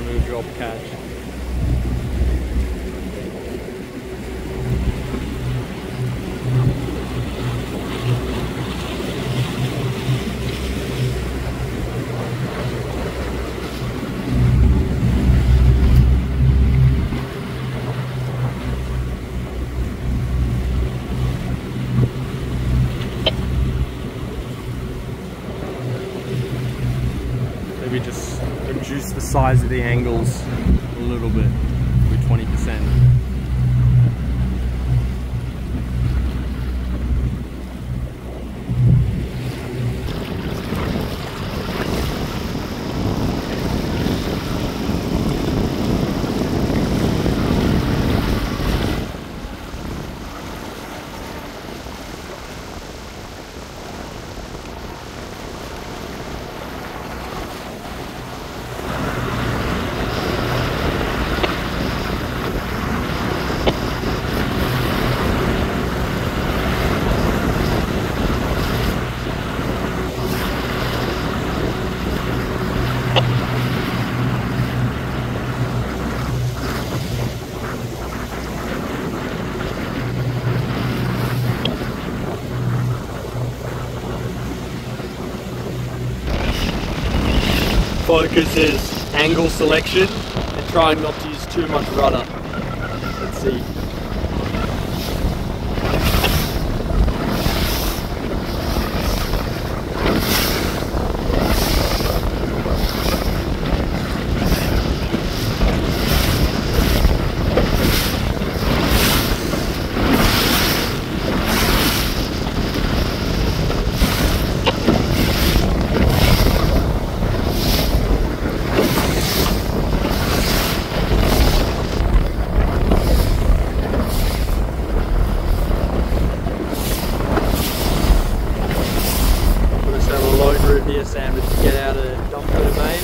under a drop catch. Maybe just reduce the size of the angles a little bit, with 20%. Focus is angle selection and trying not to use too much rudder. Let's see. Here, Sam, to get out a dump for the main.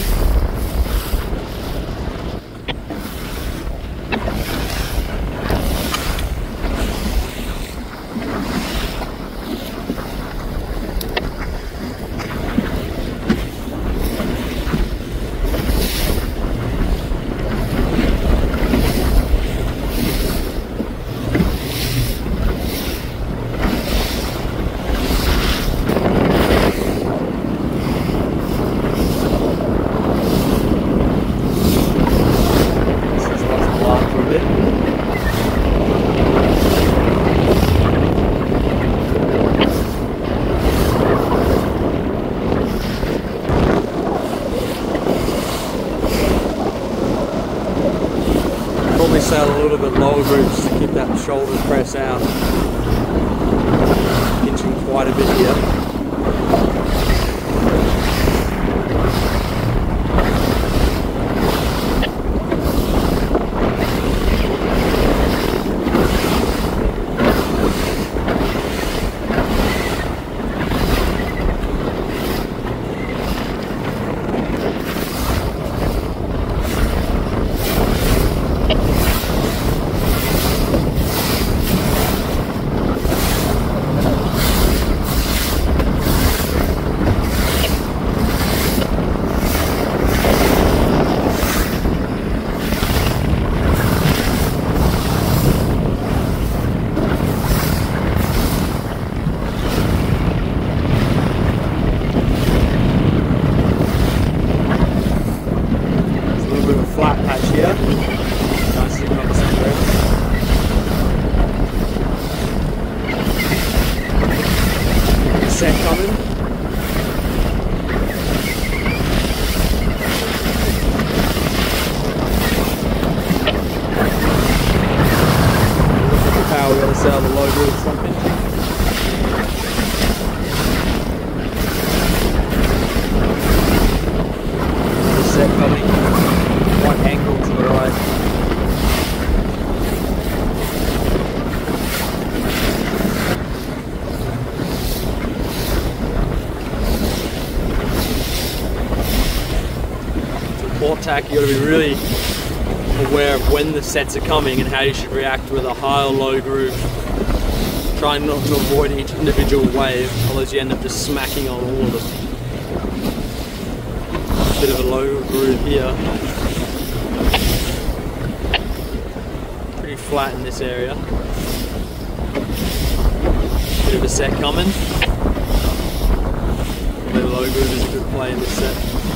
Probably sail a little bit lower groups to keep that shoulder press out. Pinching quite a bit here. Set coming. Look at the power, we're going to sail the low groove front pinching. Set coming. Right angle to the right. Port tack, you got to be really aware of when the sets are coming and how you should react with a high or low groove. Try not to avoid each individual wave, otherwise you end up just smacking on all of them. Bit of a low groove here. flat in this area. Bit of a set coming. The low groove is a good play in this set.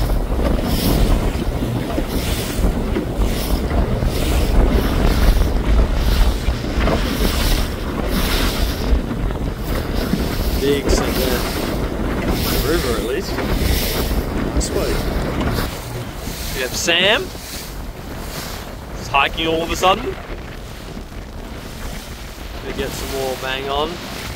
Big set there. River at least. Sweet. We have Sam. He's hiking all of a sudden. Gonna get some more bang on.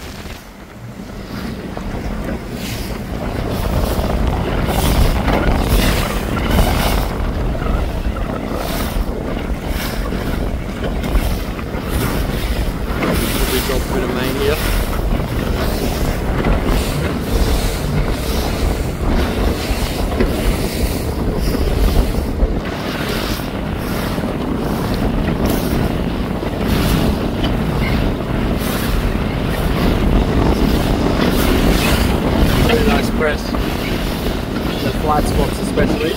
Drop a bit of main here. Really nice press. The flat spots especially.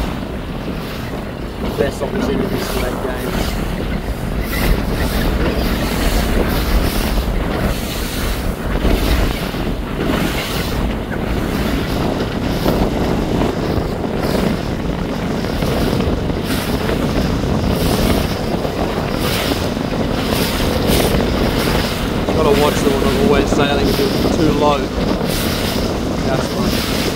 Best opportunities to make games. Gotta watch them when I'm always sailing a bit too low. That's fine.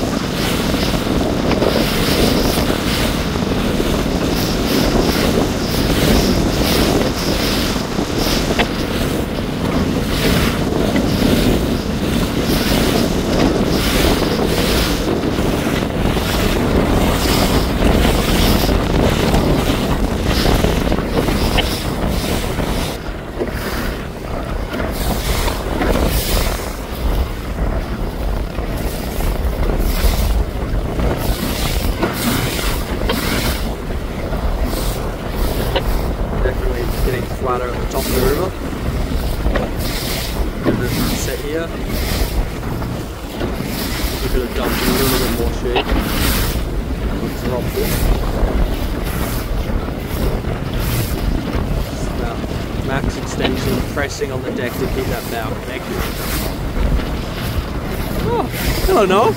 Flatter at the top of the river. Set here. We could have dumped a little bit more sheet. Dropped it. Just about max extension, pressing on the deck to keep that bow connected. Oh, hello Noel.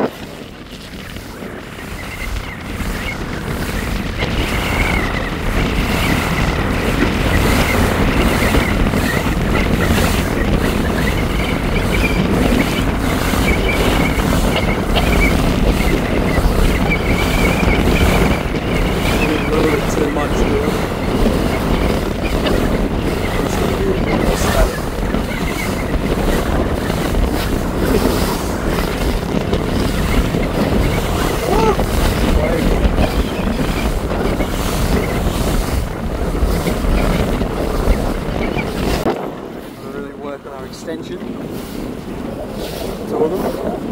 Extension. Two of them.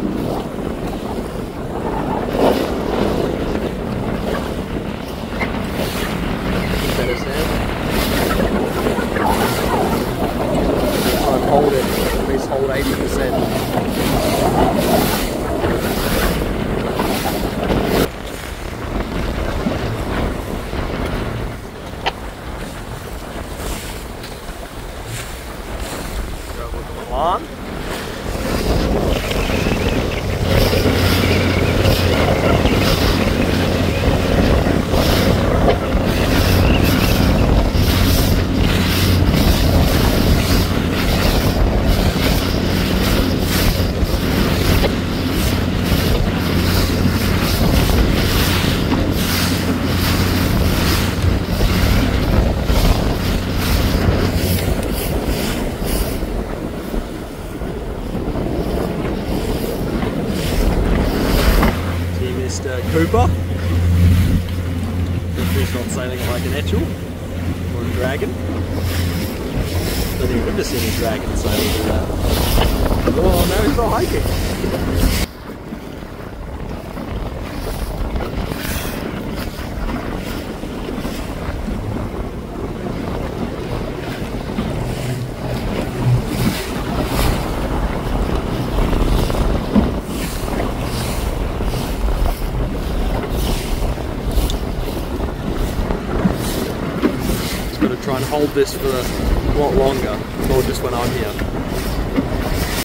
Better Sam. Try and hold it, at least hold 80%. On. Cooper. The fish not sailing like an etchel or a dragon. Don't think I've ever seen a dragon sailing like that. Oh, now he's not hiking. Try and hold this for a lot longer, not just when I'm here.